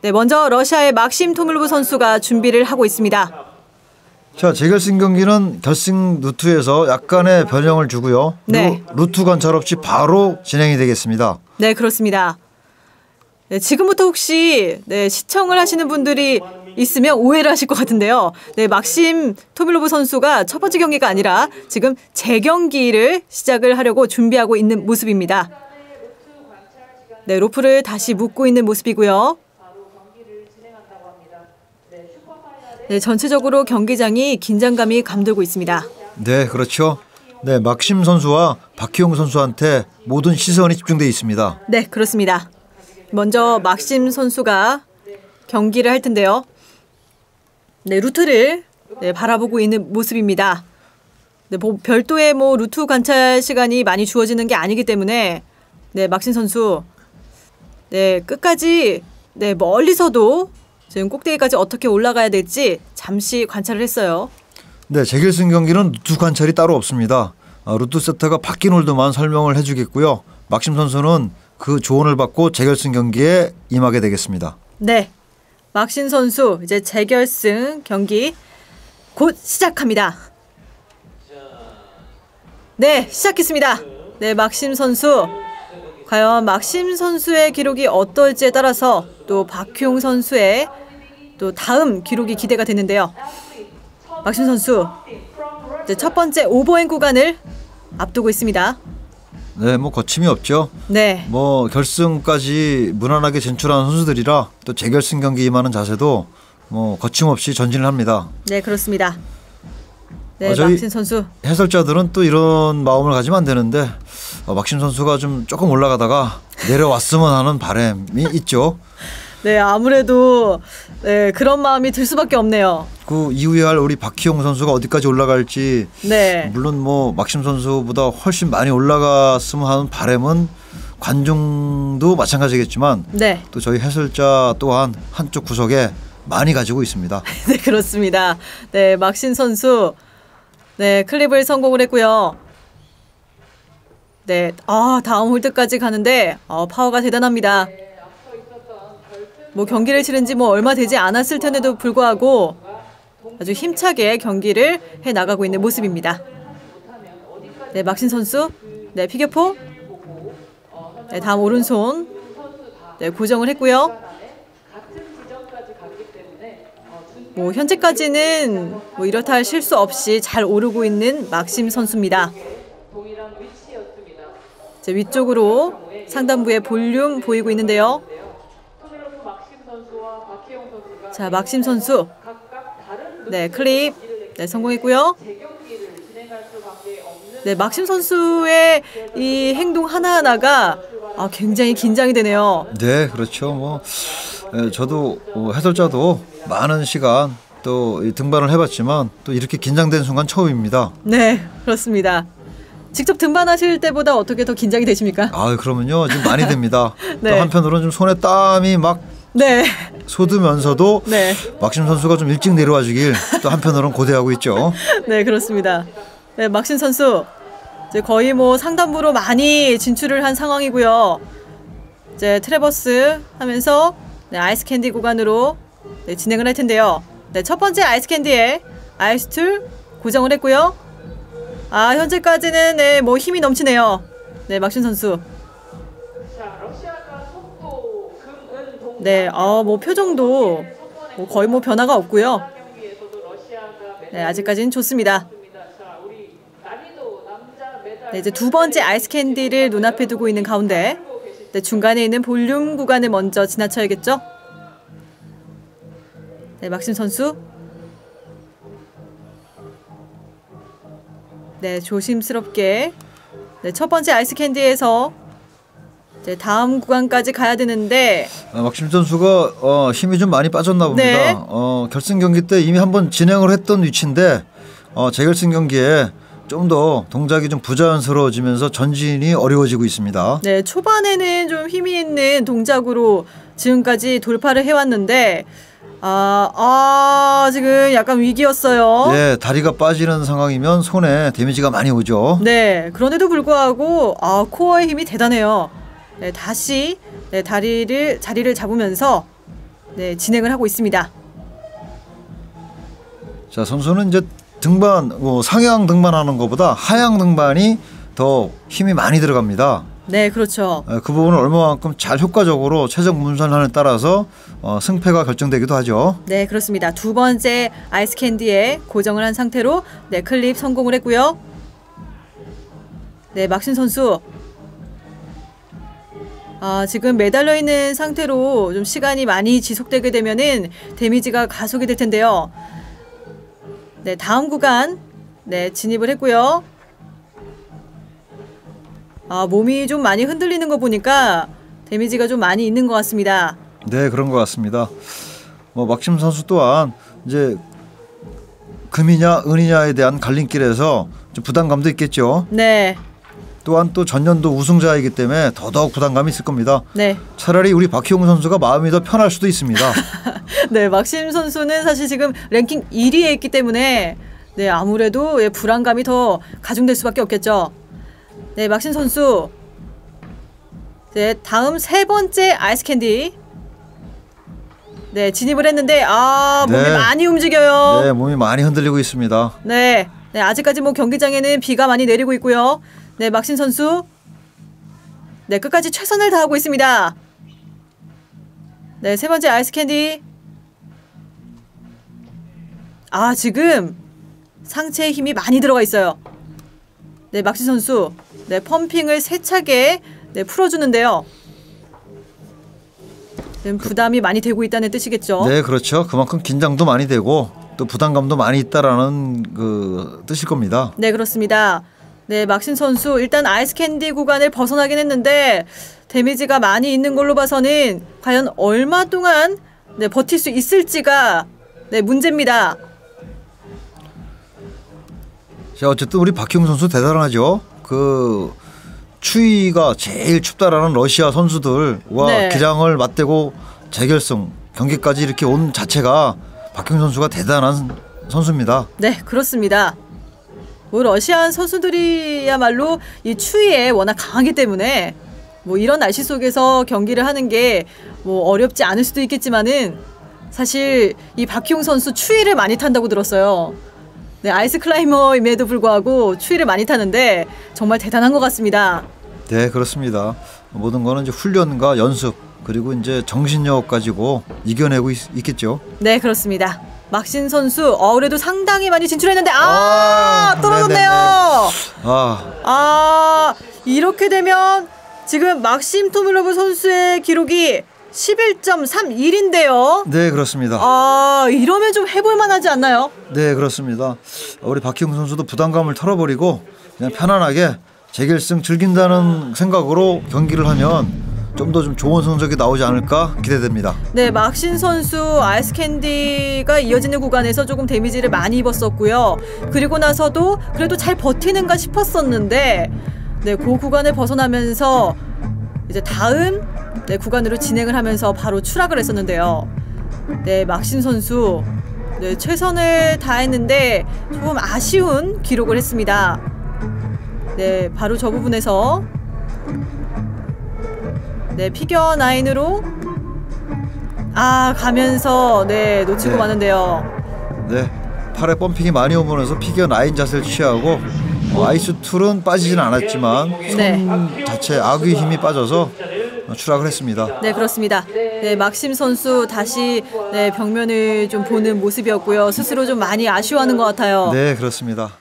네, 먼저 러시아의 막심 토밀로브 선수가 준비를 하고 있습니다. 자, 재결승 경기는 결승 루트에서 약간의 변형을 주고요. 네. 루트 관찰 없이 바로 진행이 되겠습니다. 네, 그렇습니다. 네, 지금부터 혹시 시청을 하시는 분들이 있으면 오해를 하실 것 같은데요. 네, 막심 토밀로브 선수가 첫 번째 경기가 아니라 지금 재경기를 시작을 하려고 준비하고 있는 모습입니다. 네, 로프를 다시 묶고 있는 모습이고요. 네, 전체적으로 경기장이 긴장감이 감돌고 있습니다. 네, 그렇죠. 네, 막심 선수와 박희용 선수한테 모든 시선이 집중되어 있습니다. 네, 그렇습니다. 먼저 막심 선수가 경기를 할 텐데요. 네, 루트를 바라보고 있는 모습입니다. 네, 별도의 루트 관찰 시간이 많이 주어지는 게 아니기 때문에 막심 선수 끝까지 멀리서도 지금 꼭대기까지 어떻게 올라가야 될지 잠시 관찰을 했어요. 네, 재결승 경기는 루트 관찰이 따로 없습니다. 루트 세터가 바뀐 홀드만 설명을 해주겠고요. 막심 선수는 그 조언을 받고 재결승 경기에 임하게 되겠습니다. 네, 막심 선수 이제 재결승 경기 곧 시작합니다. 네, 시작했습니다. 네, 막심 선수. 과연 막심 선수의 기록이 어떨지에 따라서 또 박희용 선수의 또 다음 기록이 기대가 되는데요. 막심 선수 이제 첫 번째 오버행 구간을 앞두고 있습니다. 네, 거침이 없죠. 네. 결승까지 무난하게 진출한 선수들이라 또 재결승 경기 임하는 자세도 거침없이 전진을 합니다. 네, 그렇습니다. 네, 막심 선수. 해설자들은 또 이런 마음을 가지면 안 되는데 막심 선수가 조금 올라가다가 내려왔으면 하는 바람이 있죠. 네, 아무래도 그런 마음이 들 수밖에 없네요. 그 이후에 할 우리 박희용 선수가 어디까지 올라갈지 물론 막심 선수보다 훨씬 많이 올라갔으면 하는 바람은 관중도 마찬가지겠지만 또 저희 해설자 또한 한쪽 구석에 많이 가지고 있습니다. 네, 그렇습니다. 네, 막심 선수 클립을 성공을 했고요. 네, 다음 홀드까지 가는데 파워가 대단합니다. 경기를 치른 지 얼마 되지 않았을 텐데도 불구하고 아주 힘차게 경기를 해 나가고 있는 모습입니다. 네, 막심 선수. 네, 피겨포. 네, 다음 오른손. 네, 고정을 했고요. 현재까지는 이렇다 할 실수 없이 잘 오르고 있는 막심 선수입니다. 자, 위쪽으로 상단부에 볼륨 보이고 있는데요. 자, 막심 선수. 네, 클립. 네, 성공했고요. 네, 막심 선수의 이 행동 하나하나가 굉장히 긴장이 되네요. 네, 그렇죠. 저도 해설자도 많은 시간 또 등반을 해봤지만 또 이렇게 긴장된 순간 처음입니다. 네, 그렇습니다. 직접 등반하실 때보다 어떻게 더 긴장이 되십니까? 그러면요, 지금 많이 됩니다. 네. 또 한편으로는 손에 땀이 막 쏟으면서도 막심 선수가 좀 일찍 내려와 주길 또 한편으로는 고대하고 있죠. 네, 그렇습니다. 네, 막심 선수 이제 거의 상단부로 많이 진출을 한 상황이고요. 이제 트래버스 하면서 아이스 캔디 구간으로 진행을 할 텐데요. 네, 첫 번째 아이스 캔디에 아이스 툴 고정을 했고요. 현재까지는 힘이 넘치네요. 네, 막심 선수. 네, 표정도 거의 변화가 없고요. 네, 아직까지는 좋습니다. 네, 이제 두 번째 아이스 캔디를 눈앞에 두고 있는 가운데 중간에 있는 볼륨 구간을 먼저 지나쳐야겠죠? 네, 막심 선수. 네, 조심스럽게 첫 번째 아이스 캔디에서 이제 다음 구간까지 가야 되는데 막심 선수가 힘이 좀 많이 빠졌나 봅니다. 결승 경기 때 이미 한번 진행을 했던 위치인데 재결승 경기에 좀 더 동작이 좀 부자연스러워지면서 전진이 어려워지고 있습니다. 네, 초반에는 좀 힘이 있는 동작으로 지금까지 돌파를 해왔는데 지금 약간 위기였어요. 네, 다리가 빠지는 상황이면 손에 데미지가 많이 오죠. 네, 그런데도 불구하고 코어의 힘이 대단해요. 네, 다시 자리를 잡으면서 네, 진행을 하고 있습니다. 자, 선수는 이제 등반, 상향 등반하는 것보다 하향 등반이 더 힘이 많이 들어갑니다. 네, 그렇죠. 그 부분을 얼마만큼 잘 효과적으로 최적 문선하느냐에 따라서 승패가 결정되기도 하죠. 네, 그렇습니다. 두 번째 아이스 캔디에 고정을 한 상태로 네, 클립 성공을 했고요. 네, 막신 선수 지금 매달려 있는 상태로 좀 시간이 많이 지속되게 되면은 데미지가 가속이 될 텐데요. 네, 다음 구간 네, 진입을 했고요. 몸이 좀 많이 흔들리는 거 보니까 데미지가 좀 많이 있는 것 같습니다. 네, 그런 것 같습니다. 막심 선수 또한 이제 금이냐 은이냐에 대한 갈림길에서 좀 부담감도 있겠죠. 네. 또한 또 전년도 우승자이기 때문에 더더욱 부담감이 있을 겁니다. 네. 차라리 우리 박희용 선수가 마음이 더 편할 수도 있습니다. 네, 막심 선수는 사실 지금 랭킹 1위에 있기 때문에 네, 아무래도 불안감이 더 가중될 수밖에 없겠죠. 네, 막신 선수. 네, 다음 세 번째 아이스 캔디. 네, 진입을 했는데 몸이 네. 많이 움직여요. 네, 몸이 많이 흔들리고 있습니다. 네. 네, 아직까지 경기장에는 비가 많이 내리고 있고요. 네, 막신 선수. 네, 끝까지 최선을 다하고 있습니다. 네, 세 번째 아이스 캔디. 지금 상체에 힘이 많이 들어가 있어요. 네, 막신 선수. 네, 펌핑을 세차게 네, 풀어주는데요. 부담이 많이 되고 있다는 뜻이겠죠. 네, 그렇죠. 그만큼 긴장도 많이 되고 또 부담감도 많이 있다라는 그 뜻일 겁니다. 네, 그렇습니다. 네, 막신 선수 일단 아이스 캔디 구간을 벗어나긴 했는데 데미지가 많이 있는 걸로 봐서는 과연 얼마 동안 네, 버틸 수 있을지가 네, 문제입니다. 자, 어쨌든 우리 박희용 선수 대단하죠. 그 추위가 제일 춥다라는 러시아 선수들과 네. 기량을 맞대고 재결승 경기까지 이렇게 온 자체가 박희용 선수가 대단한 선수입니다. 네, 그렇습니다. 러시아 선수들이야말로 이 추위에 워낙 강하기 때문에 이런 날씨 속에서 경기를 하는 게 어렵지 않을 수도 있겠지만은 사실 이 박희용 선수 추위를 많이 탄다고 들었어요. 네, 아이스 클라이머임에도 불구하고 추위를 많이 타는데 정말 대단한 것 같습니다. 네, 그렇습니다. 모든 거는 이제 훈련과 연습 그리고 이제 정신력 가지고 이겨내고 있겠죠. 네, 그렇습니다. 막신 선수 그래도 상당히 많이 진출했는데 떨어졌네요. 이렇게 되면 지금 막심 토밀로브 선수의 기록이 11.31인데요. 네, 그렇습니다. 이러면 좀 해볼 만하지 않나요? 네, 그렇습니다. 우리 박희용 선수도 부담감을 털어버리고 그냥 편안하게 재결승 즐긴다는 생각으로 경기를 하면 좀 더 좀 좋은 성적이 나오지 않을까 기대됩니다. 네, 막신 선수 아이스 캔디가 이어지는 구간에서 조금 데미지를 많이 입었었고요. 그리고 나서도 그래도 잘 버티는가 싶었었는데 네, 그 구간을 벗어나면서 이제 다음 네, 구간으로 진행을 하면서 바로 추락을 했었는데요. 네, 막신 선수 네, 최선을 다했는데 조금 아쉬운 기록을 했습니다. 네, 바로 저 부분에서 네, 피겨 9으로 가면서 네, 놓치고 마는데요. 네, 팔에 펌핑이 많이 오면서 피겨 9 자세를 취하고 아이스 툴은 빠지진 않았지만 손 자체 악의 힘이 빠져서 추락을 했습니다. 네, 그렇습니다. 네, 막심 선수 다시 네, 벽면을 좀 보는 모습이었고요. 스스로 좀 많이 아쉬워하는 것 같아요. 네, 그렇습니다.